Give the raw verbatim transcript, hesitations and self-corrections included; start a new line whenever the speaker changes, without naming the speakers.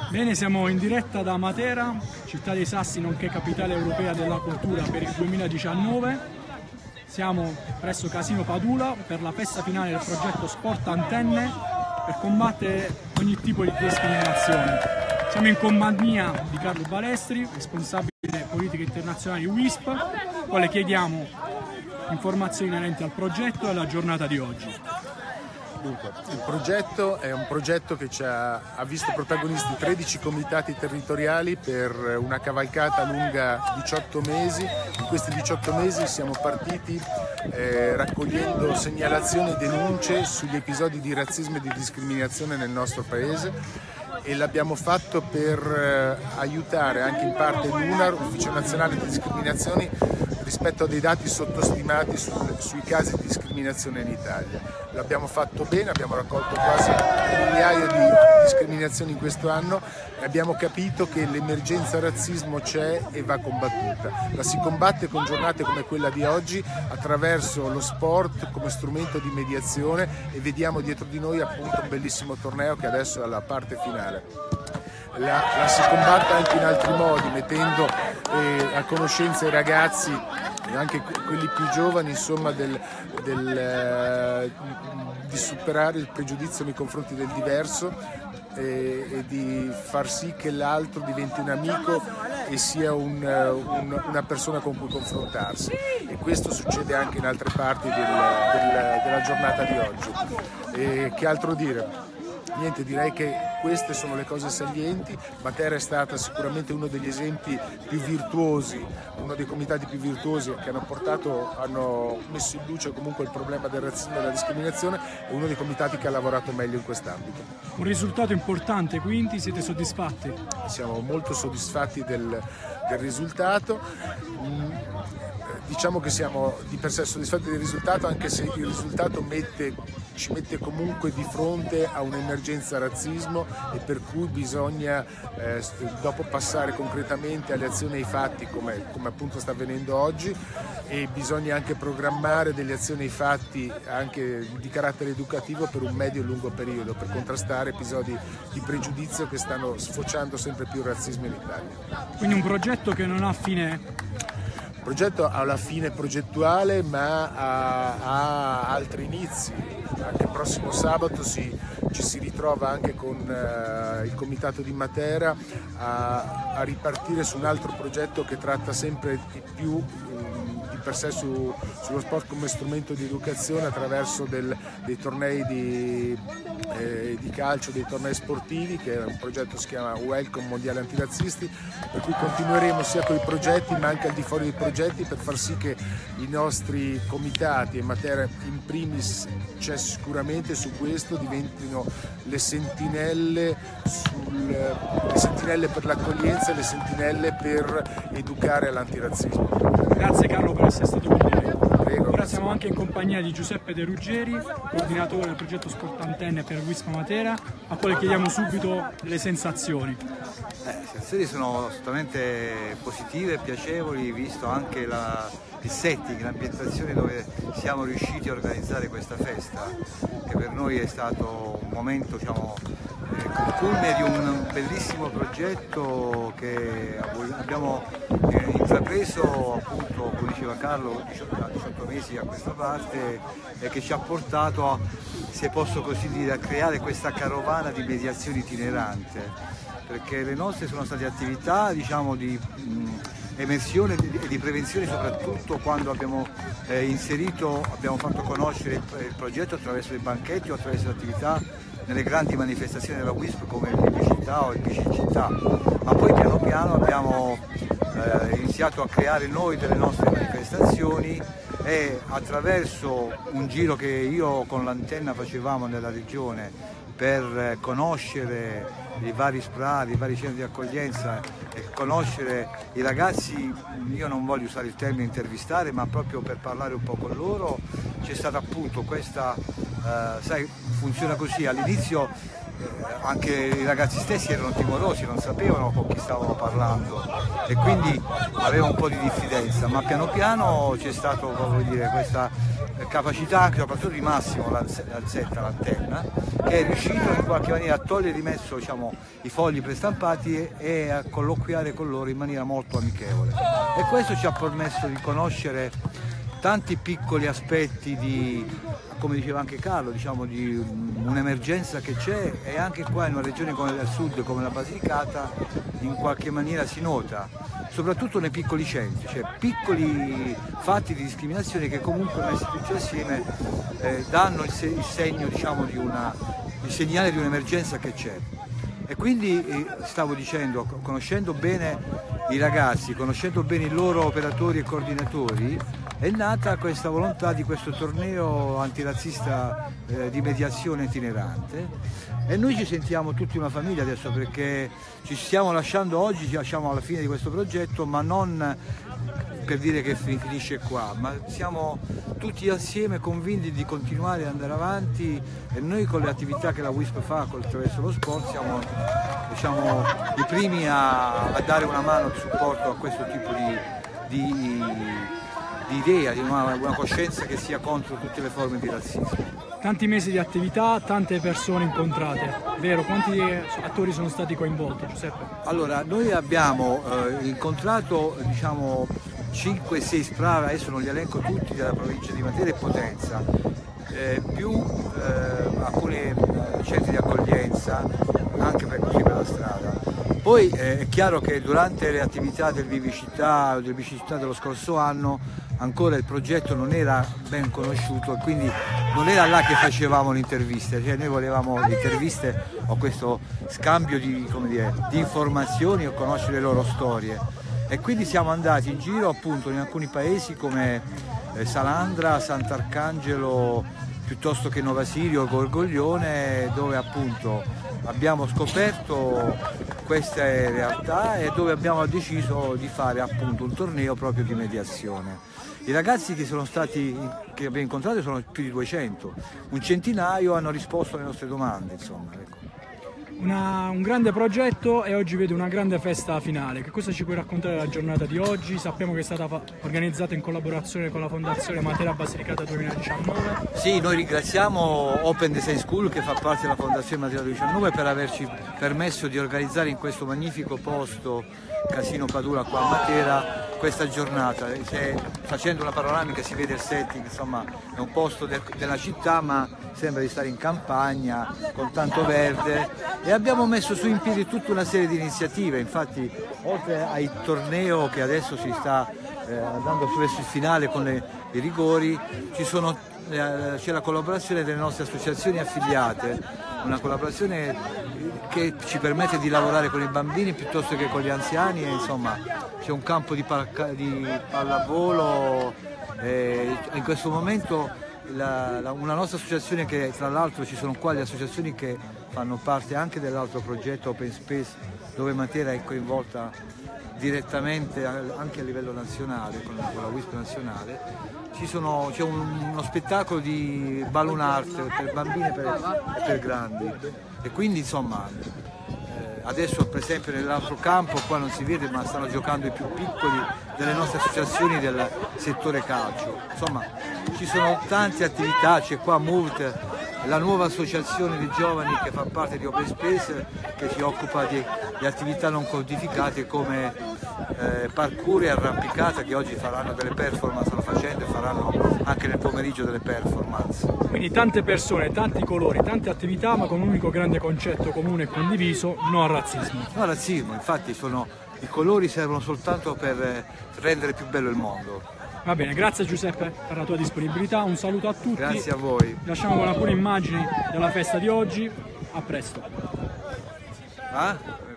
Bene, siamo in diretta da Matera, città dei Sassi nonché capitale europea della cultura per il duemiladiciannove. Siamo presso Casino Padula per la festa finale del progetto Sport Antenne per combattere ogni tipo di discriminazione. Siamo in compagnia di Carlo Balestri, responsabile politiche internazionali U I S P, al quale chiediamo informazioni inerenti al progetto e alla giornata di oggi.
Dunque, il progetto è un progetto che ci ha, ha visto protagonisti tredici comitati territoriali per una cavalcata lunga diciotto mesi. In questi diciotto mesi siamo partiti eh, raccogliendo segnalazioni e denunce sugli episodi di razzismo e di discriminazione nel nostro paese, e l'abbiamo fatto per eh, aiutare anche in parte l'U N A R, Ufficio Nazionale di Discriminazioni, rispetto a dei dati sottostimati sul, sui casi di discriminazione in Italia. L'abbiamo fatto bene, abbiamo raccolto quasi un migliaio di discriminazioni in questo anno e abbiamo capito che l'emergenza razzismo c'è e va combattuta. La si combatte con giornate come quella di oggi attraverso lo sport come strumento di mediazione, e vediamo dietro di noi appunto un bellissimo torneo che adesso è alla parte finale. La, la si combatte anche in altri modi, mettendo eh, a conoscenza i ragazzi e anche quelli più giovani, insomma, del, del, eh, di superare il pregiudizio nei confronti del diverso e, e di far sì che l'altro diventi un amico e sia un, un, una persona con cui confrontarsi. E questo succede anche in altre parti del, del, della giornata di oggi. E che altro dire? Niente, direi che queste sono le cose salienti. Matera è stata sicuramente uno degli esempi più virtuosi, uno dei comitati più virtuosi che hanno portato, hanno messo in luce comunque il problema del razzismo e della discriminazione, e uno dei comitati che ha lavorato meglio in quest'ambito.
Un risultato importante, quindi siete soddisfatti?
Siamo molto soddisfatti del, del risultato. Mm. Diciamo che siamo di per sé soddisfatti del risultato, anche se il risultato mette, ci mette comunque di fronte a un'emergenza razzismo, e per cui bisogna eh, dopo passare concretamente alle azioni e ai fatti, come, come appunto sta avvenendo oggi, e bisogna anche programmare delle azioni e ai fatti anche di carattere educativo per un medio e lungo periodo, per contrastare episodi di pregiudizio che stanno sfociando sempre più il razzismo in Italia.
Quindi un progetto che non ha fine?
Il progetto ha una fine progettuale, ma ha, ha altri inizi. Anche il prossimo sabato si, ci si ritrova anche con uh, il Comitato di Matera a, a ripartire su un altro progetto che tratta sempre di più um, di per sé su, sullo sport come strumento di educazione attraverso del, dei tornei di, eh, di calcio, dei tornei sportivi, che è un progetto che si chiama Welcome Mondiale Antirazzisti, per cui continueremo sia con i progetti ma anche al di fuori dei progetti per far sì che i nostri comitati, e Matera in primis c'è sicuramente su questo, diventino le sentinelle, sul, le sentinelle per l'accoglienza e le sentinelle per educare all'antirazzismo.
Grazie Carlo per essere stato con noi.
Prego.
Ora siamo anche in compagnia di Giuseppe De Ruggeri, coordinatore del progetto Sport Antenne per U I S P Matera, a quale chiediamo subito le sensazioni.
Eh, le sensazioni sono assolutamente positive e piacevoli, visto anche la, il setting, l'ambientazione dove siamo riusciti a organizzare questa festa, che per noi è stato un momento, diciamo, il culmine di un bellissimo progetto che abbiamo intrapreso, appunto, come diceva Carlo, da diciotto mesi a questa parte, e che ci ha portato a, se posso così dire, a creare questa carovana di mediazione itinerante, perché le nostre sono state attività, diciamo, di mh, emersione e di prevenzione, soprattutto quando abbiamo eh, inserito, abbiamo fatto conoscere il, il progetto attraverso dei banchetti o attraverso le attività nelle grandi manifestazioni della U I S P come il Bicicittà o il Bicicittà, ma poi piano piano abbiamo eh, iniziato a creare noi delle nostre manifestazioni, e attraverso un giro che io con l'Antenna facevamo nella regione per conoscere i vari SPRAR, i vari centri di accoglienza, e conoscere i ragazzi, io non voglio usare il termine intervistare, ma proprio per parlare un po' con loro, c'è stata appunto questa, eh, sai, funziona così, all'inizio anche i ragazzi stessi erano timorosi, non sapevano con chi stavano parlando e quindi avevano un po' di diffidenza, ma piano piano c'è stata questa capacità anche soprattutto di Massimo Lanzetta, l'antenna, che è riuscito in qualche maniera a togliere di mezzo, diciamo, i fogli prestampati e, e a colloquiare con loro in maniera molto amichevole, e questo ci ha permesso di conoscere tanti piccoli aspetti di, come diceva anche Carlo, diciamo, di un'emergenza che c'è, e anche qua in una regione come il sud, come la Basilicata, in qualche maniera si nota, soprattutto nei piccoli centri, cioè piccoli fatti di discriminazione che comunque messi tutti assieme eh, danno il, se il segno, diciamo, di una, il segnale di un'emergenza che c'è. E quindi eh, stavo dicendo, conoscendo bene i ragazzi, conoscendo bene i loro operatori e coordinatori, è nata questa volontà di questo torneo antirazzista eh, di mediazione itinerante, e noi ci sentiamo tutti una famiglia adesso, perché ci stiamo lasciando oggi, ci lasciamo alla fine di questo progetto, ma non per dire che finisce qua, ma siamo tutti assieme convinti di continuare ad andare avanti, e noi con le attività che la W I S P fa attraverso lo sport siamo, diciamo, i primi a, a dare una mano di supporto a questo tipo di, di di idea, di una, una coscienza che sia contro tutte le forme di razzismo.
Tanti mesi di attività, tante persone incontrate, vero? Quanti attori sono stati coinvolti, Giuseppe?
Allora, noi abbiamo eh, incontrato, diciamo, cinque sei SPRAR, adesso non li elenco tutti, della provincia di Matera e Potenza, eh, più eh, alcuni eh, centri di accoglienza, anche per così per la strada. Poi eh, è chiaro che durante le attività del Vivicità, del Vivicità dello scorso anno, ancora il progetto non era ben conosciuto, e quindi non era là che facevamo le interviste, cioè noi volevamo le interviste o questo scambio di, come dire, di informazioni o conoscere le loro storie, e quindi siamo andati in giro appunto in alcuni paesi come eh, Salandra, Sant'Arcangelo, piuttosto che Nova Sirio, Gorgoglione, dove appunto abbiamo scoperto queste realtà e dove abbiamo deciso di fare appunto un torneo proprio di mediazione. I ragazzi che sono stati, che abbiamo incontrato, sono più di duecento, un centinaio hanno risposto alle nostre domande, insomma, ecco.
Una, un grande progetto, e oggi vede una grande festa finale. Che cosa ci puoi raccontare della giornata di oggi? Sappiamo che è stata organizzata in collaborazione con la Fondazione Matera Basilicata duemiladiciannove.
Sì, noi ringraziamo Open Design School, che fa parte della Fondazione Matera duemiladiciannove, per averci permesso di organizzare in questo magnifico posto, Casino Padula qua a Matera, questa giornata. Se, facendo una panoramica si vede il setting, insomma è un posto de della città, ma sembra di stare in campagna con tanto verde, e abbiamo messo su in piedi tutta una serie di iniziative. Infatti, oltre al torneo che adesso si sta eh, andando verso il finale con le, i rigori, ci sono eh, c'è la collaborazione delle nostre associazioni affiliate, una collaborazione che ci permette di lavorare con i bambini piuttosto che con gli anziani, e insomma c'è un campo di, di pallavolo, e in questo momento la, la, una nostra associazione, che tra l'altro ci sono qua le associazioni che fanno parte anche dell'altro progetto Open Space, dove Matera è coinvolta direttamente anche a livello nazionale, con la, con la W I S P nazionale. C'è un, uno spettacolo di balloon art per bambini e per, per grandi, e quindi insomma eh, adesso per esempio nell'altro campo qua non si vede, ma stanno giocando i più piccoli delle nostre associazioni del settore calcio. Insomma ci sono tante attività, c'è qua Moved, la nuova associazione di giovani che fa parte di Open Space, che si occupa di, di attività non codificate come eh, parkour e arrampicata, che oggi faranno delle performance, stanno facendo e faranno anche nel pomeriggio delle performance.
Quindi tante persone, tanti colori, tante attività, ma con un unico grande concetto comune e condiviso: no al razzismo.
No al razzismo, infatti sono, i colori servono soltanto per eh, rendere più bello il mondo.
Va bene, grazie Giuseppe per la tua disponibilità, un saluto a tutti.
Grazie a voi.
Lasciamo con alcune immagini della festa di oggi, a presto.
Ah?